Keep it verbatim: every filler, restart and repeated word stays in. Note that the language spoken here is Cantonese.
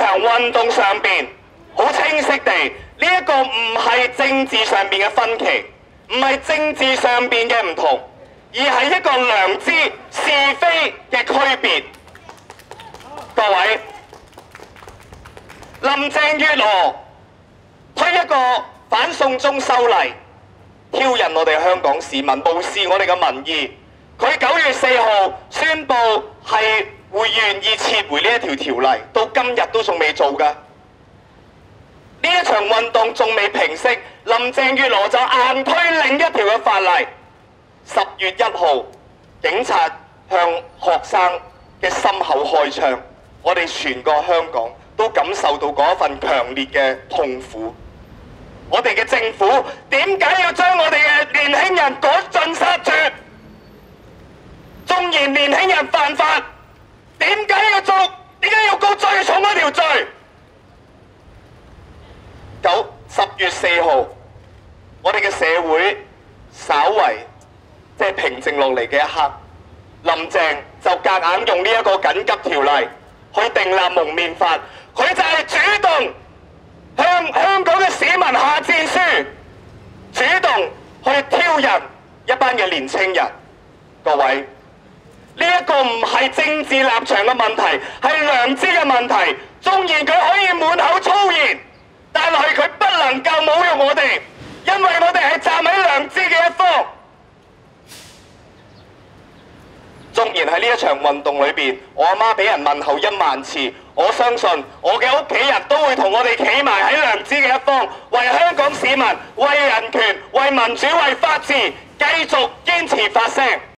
場運動上邊，好清晰地，呢一個唔係政治上邊嘅分歧，唔係政治上邊嘅唔同，而係一個良知是非嘅區別。各位，林鄭月娥推一個反送中修例，挑釁我哋香港市民，無視我哋嘅民意。佢九月四號宣布係會願意撤回呢一條條例，到今日都仲未做㗎。呢一場運動仲未平息，林鄭月娥就硬推另一條嘅法例。十月一號，警察向學生嘅心口開槍，我哋全個香港都感受到嗰一份強烈嘅痛苦。我哋嘅政府點解要將我哋嘅年輕人趕盡殺絕？縱然年輕人犯法，點解要做？點解要告最重嗰條罪？九十月四號，我哋嘅社會稍為即係平靜落嚟嘅一刻，林鄭就夾硬用呢一個緊急條例去訂立蒙面法，佢就係主動向香港嘅市民下戰書，主動去挑釁一班嘅年青人。各位，呢一個唔係政治立場嘅問題，係良知嘅問題。縱然佢可以滿口粗言，但係佢不能夠侮辱我哋，因為我哋係站喺良知嘅一方。縱然喺呢一場運動裏邊，我阿媽俾人問候一萬次，我相信我嘅屋企人都會同我哋企埋喺良知嘅一方，為香港市民、為人權、為民主、為法治，繼續堅持發聲。